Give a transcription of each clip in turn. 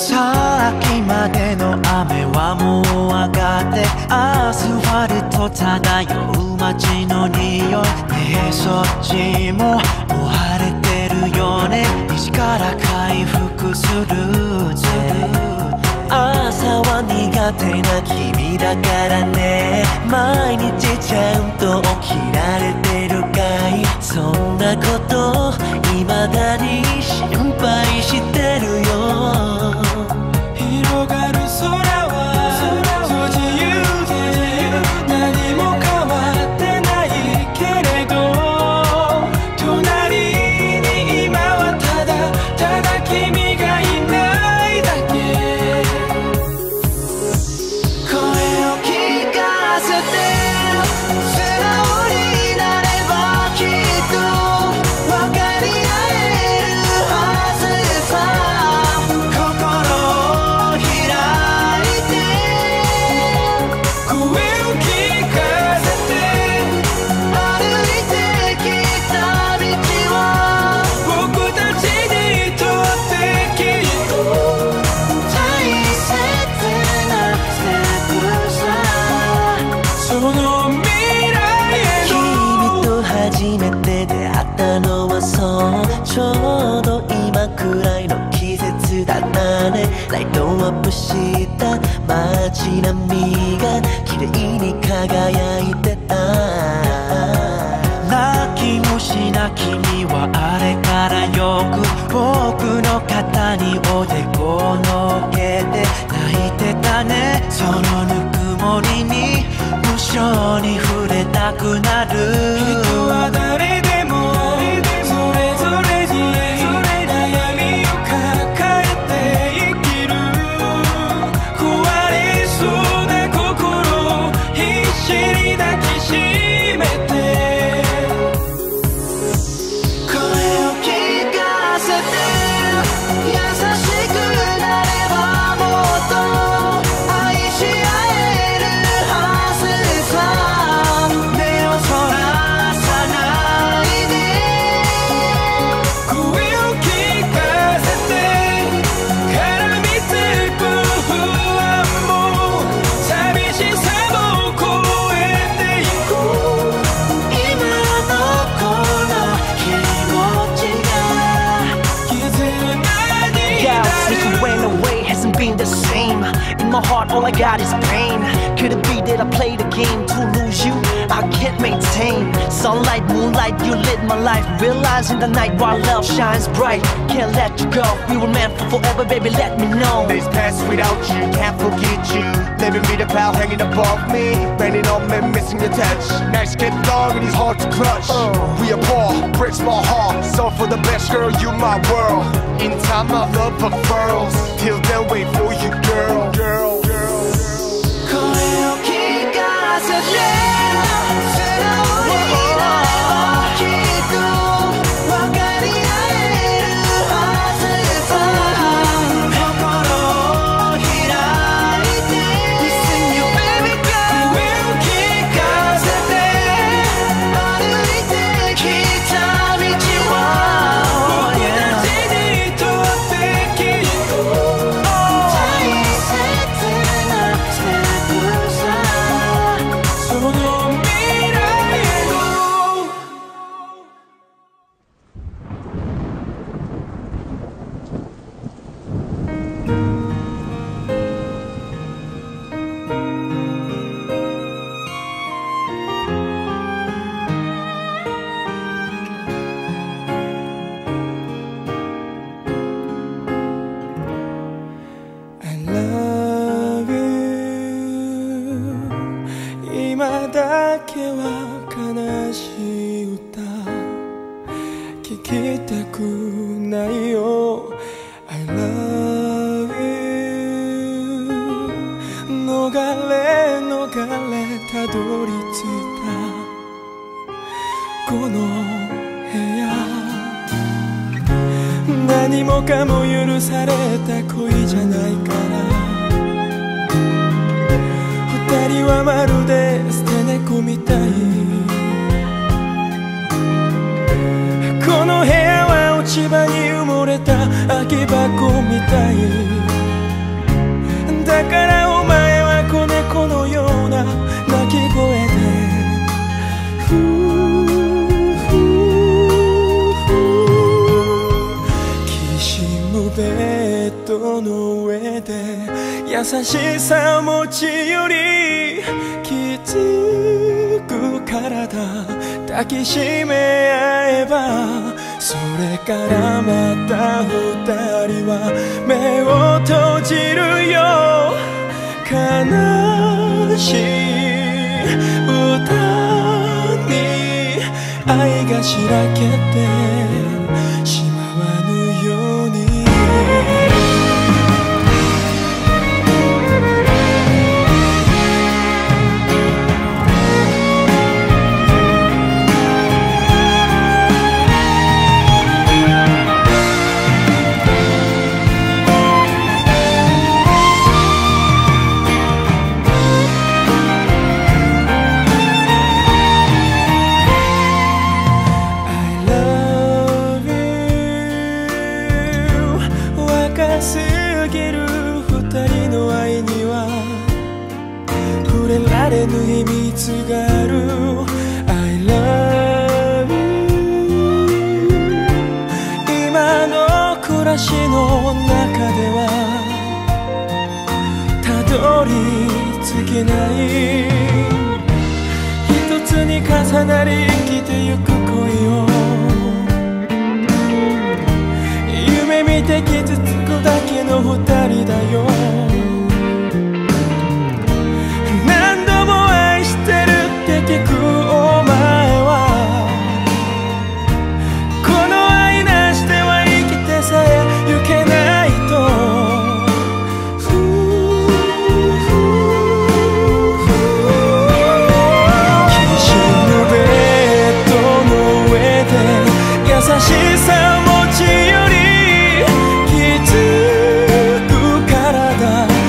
さっきまでの雨はもう上がってアスファルト漂う街の匂いねえそっちももう晴れてるよね西から回復するぜ朝は苦手な君だからね毎日ちゃんと起きられてるかいそんなこと未だに心配してるよ広がる空はそう自由で何も変わってないけれど隣に今はただ君がいないだけ声を聞かせて素直になればきっと分かり合えるはずさ心を開いて声を聞かせて歩いてきた道は僕たちにとってきっと大切なステップさその未来への君と初めて出会ったのはそうちょうど今くらいの季節だったねライトアップした街並みが綺麗に輝いてた泣きもしな君はあれからよく僕の肩におでこを乗っけて泣いてたねそのぬくもりに無性に触れたくなる人は誰でもそれぞれに悩みを抱えて生きる壊れそうな心を必死に抱きしめて声を聞かせて優しくなればもっと愛し合えるはずさ目をそらさないで声を聞かせて絡みつく不安も寂しさも超えていこう今のこの気持ちが絆に Yeah, な since you る went away, hasn't been the same. In my heart, all I got is pain. Could it be that I played a game to lose you? I can't maintain. Sunlight, moonlight, you lit my life. Realizing the night while love shines bright. Can't let you go. We were meant for forever, baby. Let me know. Days pass without you, can't forget you. Living me the cloud hanging above me. Raining on me, missing your touch. Nights get long and it's hard to clutch. We apart, breaks my heart. So for the best girl, you my world. In time, my love unfurls. Till then, wait for you, girl. 声を聞かせて素直になればきっと分かり合えるはずさ心を開いて Listen you baby girl 声を聞かせて歩いてきた道は僕たちにとってきっと大切なステップさその未来へのI love you 今だけは悲しい歌聞きたくないよ I love you 逃れたどり着いたこの部屋何もかも許された恋じゃないから二人はまるで捨て猫みたいこの部屋は落ち葉に埋もれた空き箱みたいだからお前は子猫のような鳴き声できしむベッドの上で優しさを持ち寄り気づく体抱きしめ合えばそれからまた二人は目を閉じるよ悲しい歌に愛がしらけてしまわぬようにすぎる二人の愛には触れられぬ秘密がある I love you 今の暮らしの中ではたどり着けない一つに重なり生きてゆく恋を夢見て傷つくだけの二人だよ何度も愛してるって聞くお前はこの愛なしでは生きてさえゆけないときしむベッドの上で優しさを持ち寄り気づく体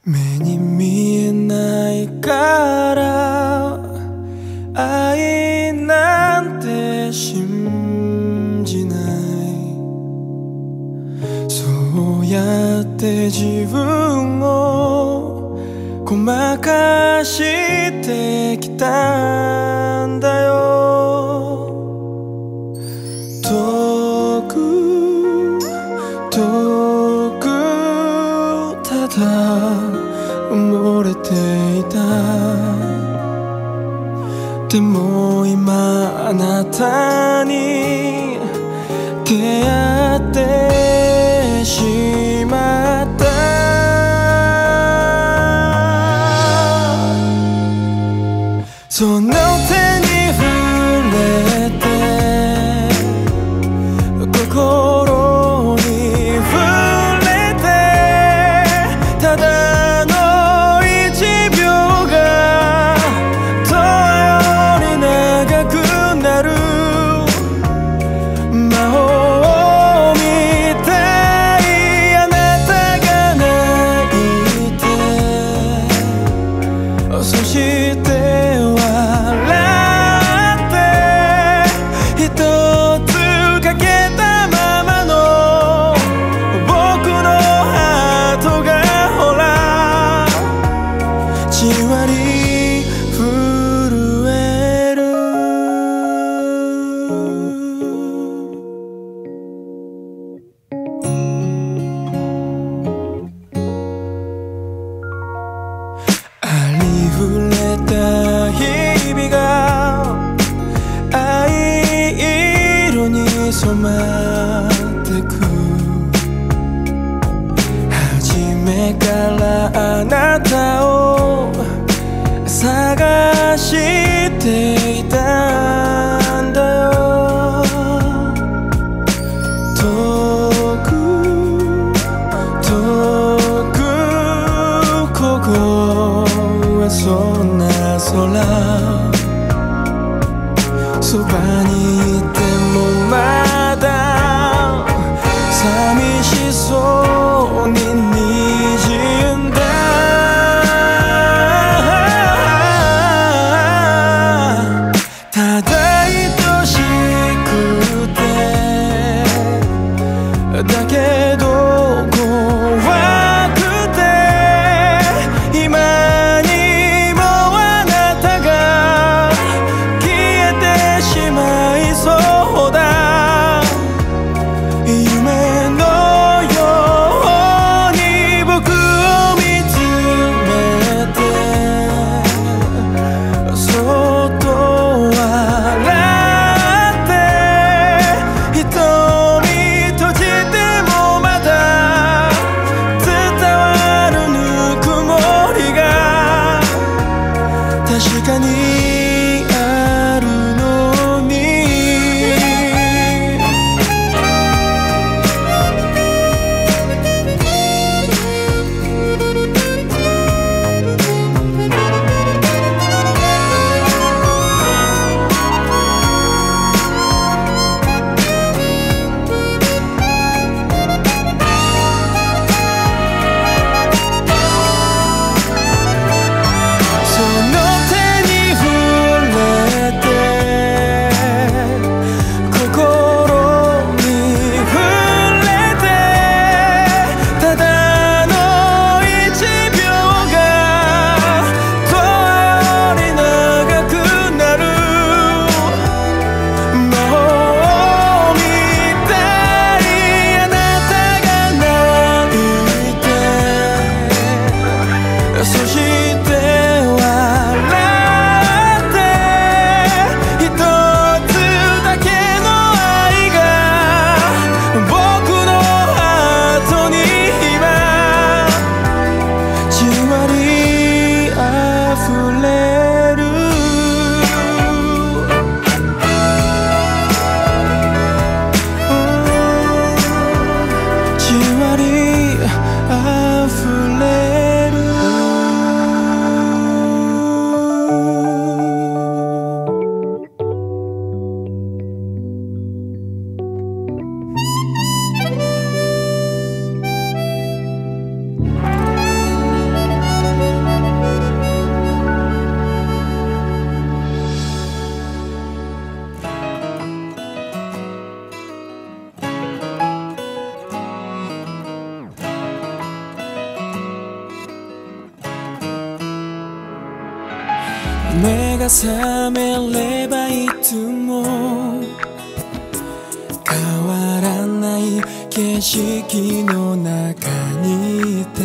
目に見えないから愛なんて信じない、そうやって自分をごまかしてきたんだよ。遠く遠くただ埋もれていた。でも今あなたに出会ってしまった。その手に触れて心に触れて、ただの1秒が永遠に長くなる。魔法を見たいあなたが泣いて、そして笑って一つかけたままの僕のハートがほらじわり震える。ありふれた日々が藍色に染まってく。初めからあなたを探していたんだよ。遠く遠くここはそんな空、そばにいてもまだ寂しそうに滲んだ。ただ愛しくてだけど怖くて、今にもあなたが消えてしまいそうだ。夢のように目が覚めればいつも変わらない景色の中にいて、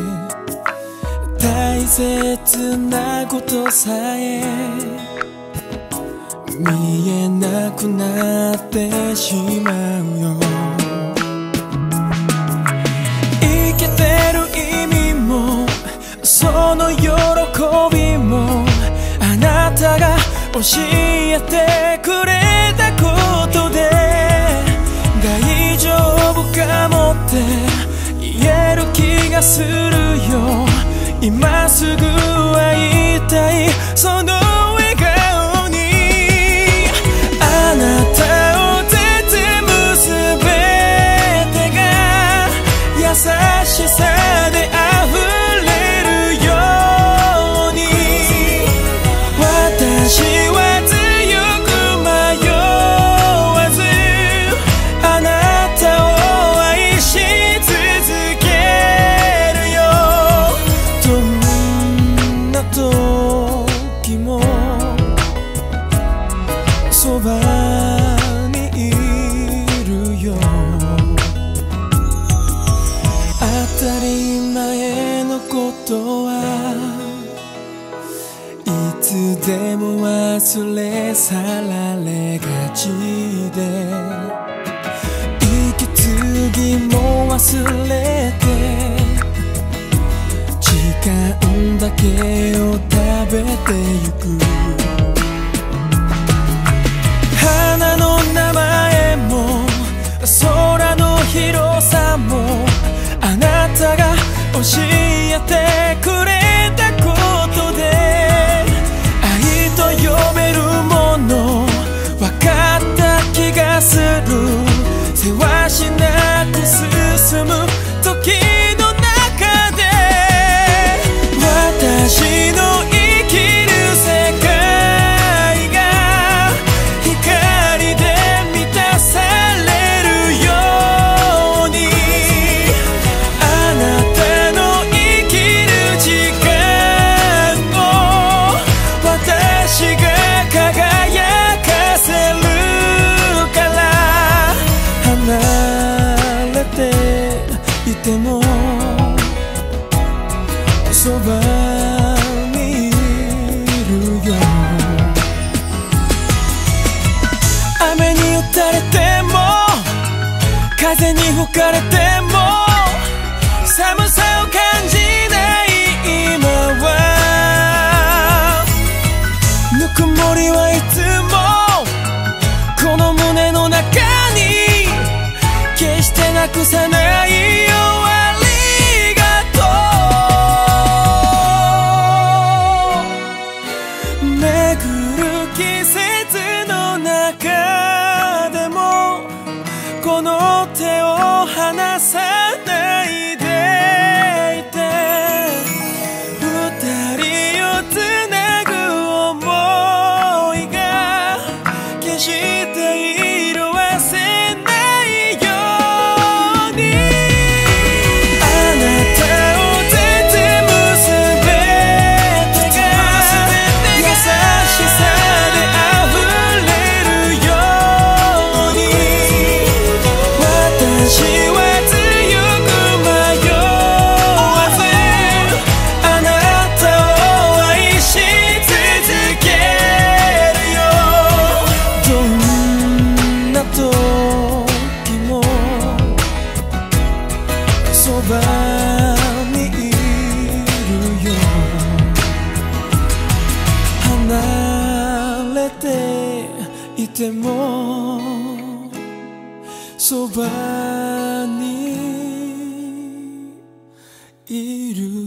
大切なことさえ見えなくなってしまうよ。生きてる意味もその喜びもあなたが教えてくれたことで、大丈夫かもって言える気がするよ。今すぐ会いたいその笑顔に、あなたを包むすべてが優しさで溢れるように、私は強く迷わずあなたを愛し続けるよ。どんな時もそばにいるよ。当たり前のことはいつでも忘れ去られがちで、息継ぎも忘れて時間だけを食べてゆく。花の名前も空の広さもあなたが教えてくれたことで、愛と呼べるもの分かった気がする。せわしなく進む時の中で、私の生きる世界が光で満たされるように、あなたの生きる時間を私が輝かせるから、離れていてもそばにいるよ。雨に打たれても風に吹かれても寒さを感じない今は、ぬくもりはいつもこの胸の中に決してなくさないよ。ありがとう。巡る季節の中でもこの手を離さないでいて、二人をつなぐ想いが決して色あせないように、あなたを包むすべてが優しさで溢れるように、私は強く迷わずあなたを愛し続けるよ。どんな時もそばにいるよ。離れていてもそばにいる